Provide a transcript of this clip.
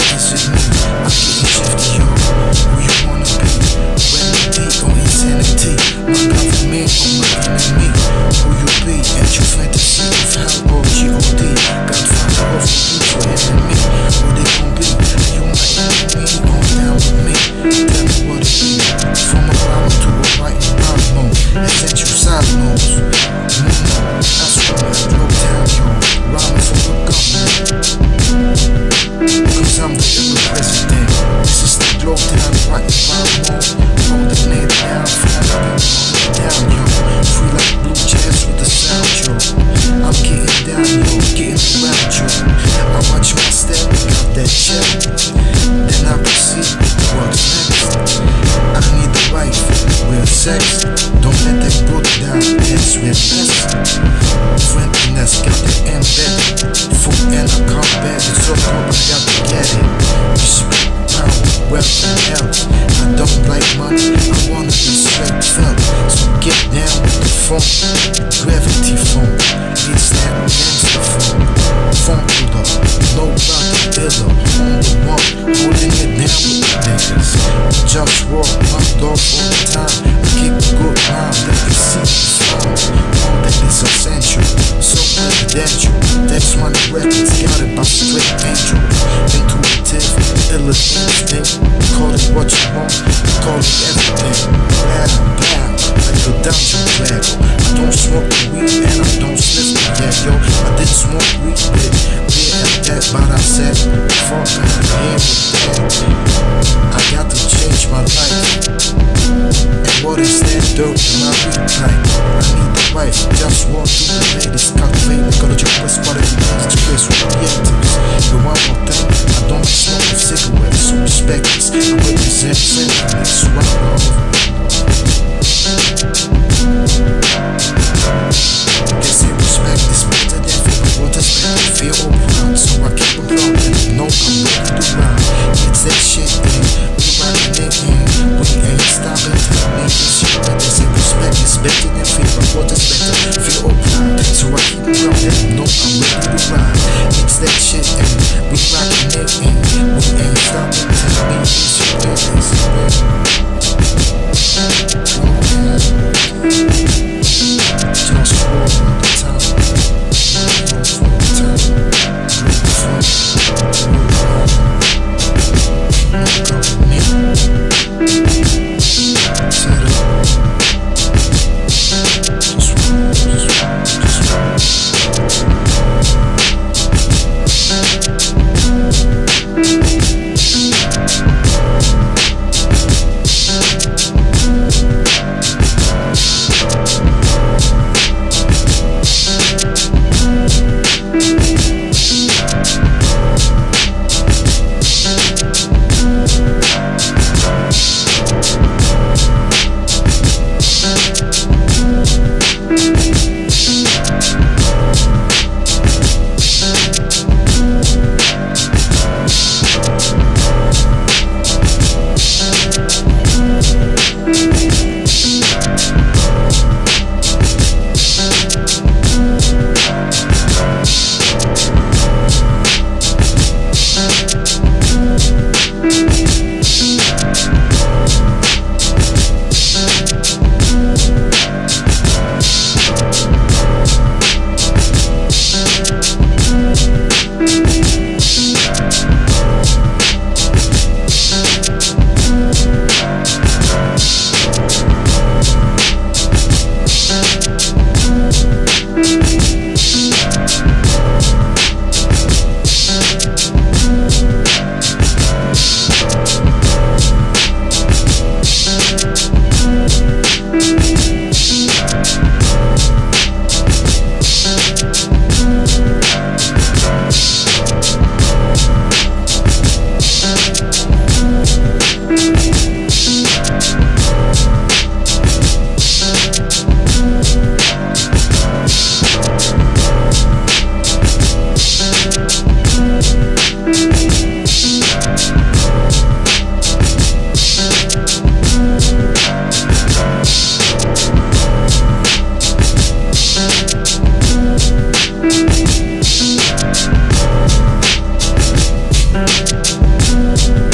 is it me? I'm getting shifty, yo. Who you wanna be? Remedy or insanity? My government or my enemy? Who you be? Ain't you fantasy of how G-O-D? Godfather of the future enemy. Who they gon' be? You my enemy, on down with me. Tell me what it be. From a rhyme to a writing rhyme mode. Essential side notes. That's what I blow down, yo. Rhyming for the government. Cause I'm the ill president. This is the blow down, writing rhyme mode. Holding it down, flying down, yo. Free like blue jazz with the sound, yo. I'm getting down, yo, getting around, yo. I watch my step, got that check. Then I proceed with what's next. I need the wife, real sex. Don't let that go down, that's real best. Friendliness, got the embedded. Food and a combat, it's so cold, I got to get it. Respect, power, wealth, and health. I don't like money, I wanna be straight felt. So get down with the funk, gravity funk. It's that gangster funk. Funkula, no rocket iller. On the one, holding it down with the niggas. JustWar, OneLove all the time. I keep a good rhyme, let me see the sound. All that is essential, so presidential. That's one records, got it by straight angel. Intuitive, iller instinct. Call it what you want, call it everything. Blah, like a dungeon dragon. I don't smoke the weed and I don't sniff the yak, yo. I did smoke weed, but beer at that, but I said, fuck, I'm here with that. I got to change my life. And what is that dirt in my weed pipe? I need the wife, just walk through the ladies, cultivate ecology, what's part of the things to face with reactives. The one more thing, I don't smoke with cigarettes, so respect this. I represent friendliness, OneLove. They say respect is better than fear. What is better? Fear or pride? So I keep them low and I know I'm ready to ride. It's that shit, man. We rockin' it, man. We ain't stopping till I make this shit. But they say respect is better than fear. What is better? Fear or pride? So I keep them low and I know I'm ready to ride. It's that shit, man. We rockin' it, man. We ain't stopping till I make this shit. JustWar all the time. OneLove all the time. Globalfirm, government. Set up. me.